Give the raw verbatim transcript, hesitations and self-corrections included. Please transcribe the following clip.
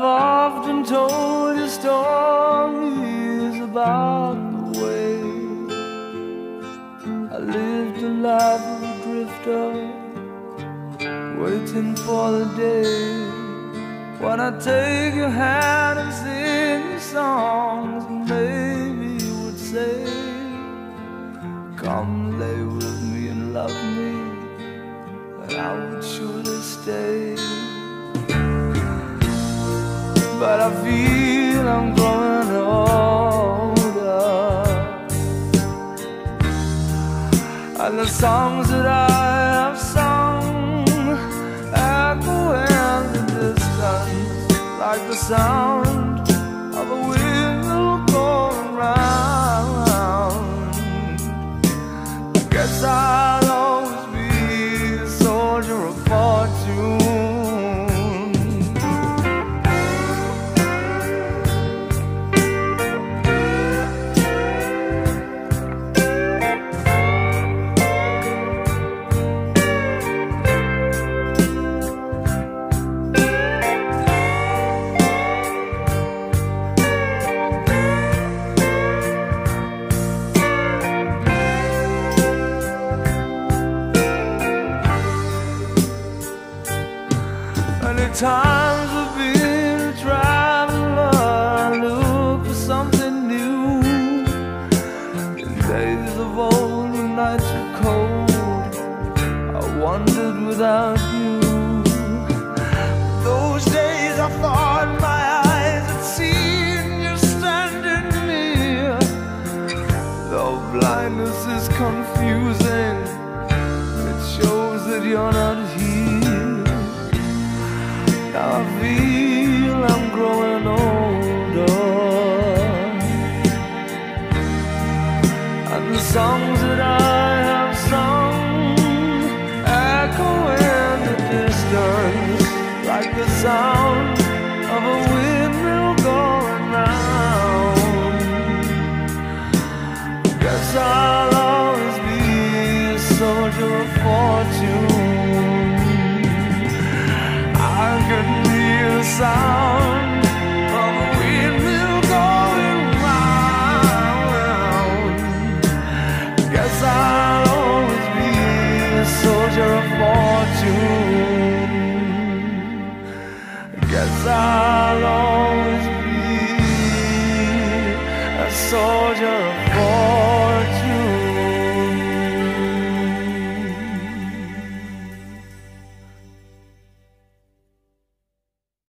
I've often told you stories about the way I lived a life of a drifter, waiting for the day when I take your hand and sing you songs, and maybe you would say, come lay with me and love me, and I would surely stay. But I feel I'm growing older, and the songs that I have sung echo in the distance like the sound of a wheel going round. I guess I'll always be a soldier of fortune. Many times I've been a traveler, look for something new. In days of old, when nights were cold, I wandered without you. Those days I thought my eyes had seen you standing near. Though blindness is confusing, it shows that you're not here. Now I feel I'm growing older, and the songs that I have sung echo in the distance like the sound of a windmill going round. Guess I'll always be a soldier of fortune. I could hear the sound of a windmill going round. Guess I'll always be a soldier of fortune. Guess I'll always be a soldier of fortune.